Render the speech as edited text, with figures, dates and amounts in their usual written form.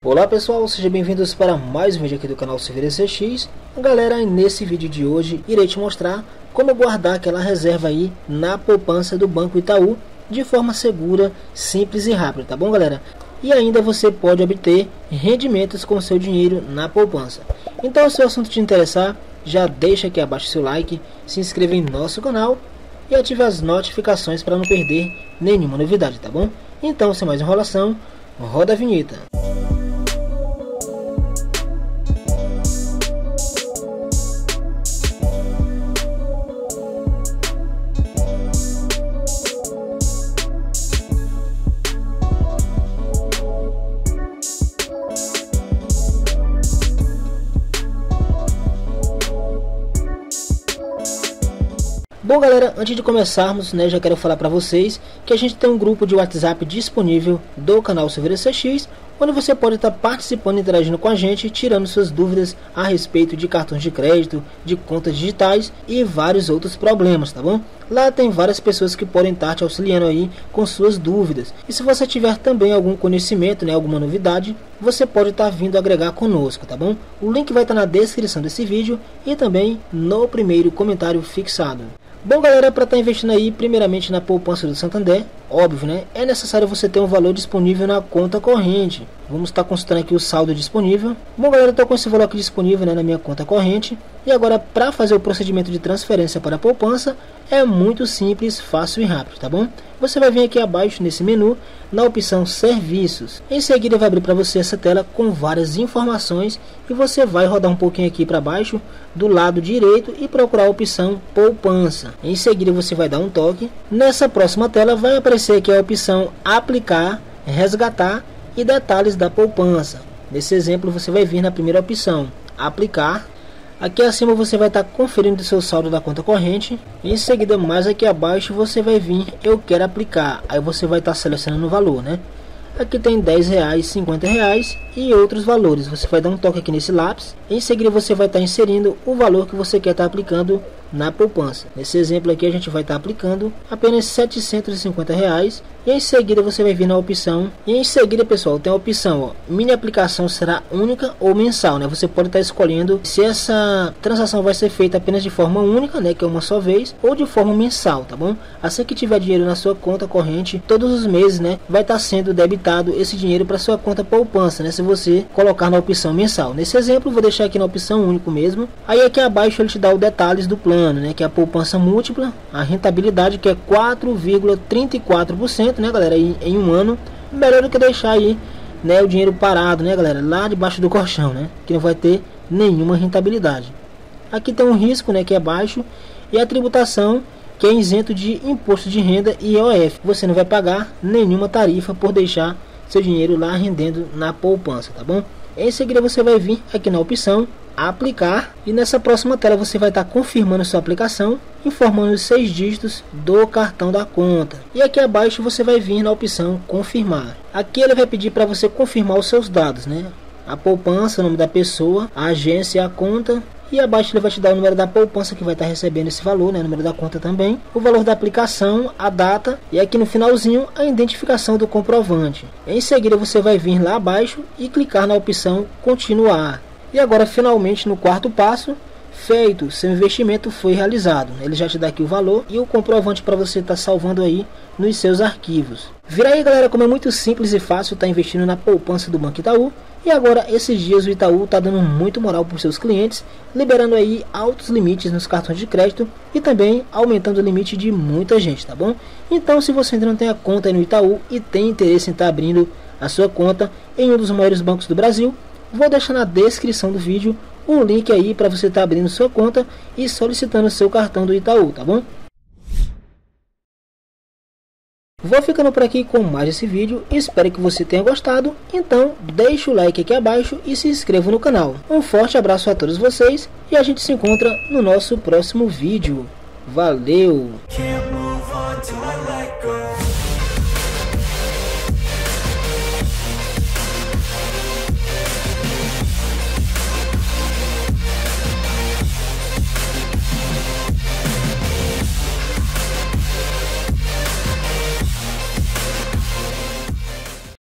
Olá pessoal, sejam bem-vindos para mais um vídeo aqui do canal Silveira CX. Galera, nesse vídeo de hoje irei te mostrar como guardar aquela reserva aí na poupança do Banco Itaú de forma segura, simples e rápida, tá bom galera? E ainda você pode obter rendimentos com seu dinheiro na poupança. Então, se o assunto te interessar, já deixa aqui abaixo seu like, se inscreva em nosso canal e ative as notificações para não perder nenhuma novidade, tá bom? Então, sem mais enrolação, roda a vinheta. Bom galera, antes de começarmos, já quero falar para vocês que a gente tem um grupo de WhatsApp disponível do canal Silveira CX, onde você pode estar participando e interagindo com a gente, tirando suas dúvidas a respeito de cartões de crédito, de contas digitais e vários outros problemas, tá bom? Lá tem várias pessoas que podem estar te auxiliando aí com suas dúvidas. E se você tiver também algum conhecimento, alguma novidade, você pode estar vindo agregar conosco, tá bom? O link vai estar na descrição desse vídeo e também no primeiro comentário fixado. Bom galera, para estar investindo aí primeiramente na poupança do Santander, óbvio, é necessário você ter um valor disponível na conta corrente. Vamos estar consultando aqui o saldo disponível. Bom galera, eu estou com esse valor aqui disponível na minha conta corrente. E agora, para fazer o procedimento de transferência para a poupança, é muito simples, fácil e rápido, tá bom? Você vai vir aqui abaixo nesse menu, na opção Serviços. Em seguida vai abrir para você essa tela com várias informações e você vai rodar um pouquinho aqui para baixo do lado direito e procurar a opção Poupança. Em seguida você vai dar um toque. Nessa próxima tela vai aparecer aqui a opção Aplicar, Resgatar e Detalhes da poupança. Nesse exemplo você vai vir na primeira opção, Aplicar. Aqui acima você vai estar conferindo o seu saldo da conta corrente. Em seguida, mais aqui abaixo, você vai vir Eu Quero Aplicar. Aí você vai estar selecionando o valor, Aqui tem R$10, R$50 e outros valores. Você vai dar um toque aqui nesse lápis. Em seguida você vai estar inserindo o valor que você quer estar aplicando na poupança. Nesse exemplo aqui a gente vai estar aplicando apenas R$750. E em seguida você vai vir na opção. E em seguida, pessoal, tem a opção, mini aplicação será única ou mensal, Você pode estar escolhendo se essa transação vai ser feita apenas de forma única, que é uma só vez, ou de forma mensal, tá bom? Assim que tiver dinheiro na sua conta corrente, todos os meses, vai estar sendo debitado esse dinheiro para sua conta poupança, se você colocar na opção mensal. Nesse exemplo, vou deixar aqui na opção único mesmo. Aí aqui abaixo ele te dá os detalhes do plano, que é a poupança múltipla, a rentabilidade que é 4,34%, galera, em um ano. Melhor do que deixar aí, o dinheiro parado, galera, lá debaixo do colchão, que não vai ter nenhuma rentabilidade. Aqui tem um risco, que é baixo, e a tributação, que é isento de imposto de renda e IOF. Você não vai pagar nenhuma tarifa por deixar seu dinheiro lá rendendo na poupança, tá bom? Em seguida você vai vir aqui na opção Aplicar e nessa próxima tela você vai estar confirmando sua aplicação, informando os 6 dígitos do cartão da conta. E aqui abaixo você vai vir na opção Confirmar. Aqui ele vai pedir para você confirmar os seus dados, A poupança, o nome da pessoa, a agência, a conta. E abaixo ele vai te dar o número da poupança que vai estar recebendo esse valor, o número da conta também, o valor da aplicação, a data e aqui no finalzinho a identificação do comprovante. Em seguida você vai vir lá abaixo e clicar na opção Continuar. E agora finalmente no quarto passo, feito, seu investimento foi realizado. Ele já te dá aqui o valor e o comprovante para você estar salvando aí nos seus arquivos. Vira aí galera, como é muito simples e fácil estar investindo na poupança do Banco Itaú. E agora esses dias o Itaú está dando muito moral para os seus clientes, liberando aí altos limites nos cartões de crédito e também aumentando o limite de muita gente, tá bom? Então se você ainda não tem a conta aí no Itaú e tem interesse em estar abrindo a sua conta em um dos maiores bancos do Brasil, vou deixar na descrição do vídeo um link aí para você estar abrindo sua conta e solicitando seu cartão do Itaú, tá bom? Vou ficando por aqui com mais esse vídeo, espero que você tenha gostado, então deixa o like aqui abaixo e se inscreva no canal. Um forte abraço a todos vocês e a gente se encontra no nosso próximo vídeo. Valeu!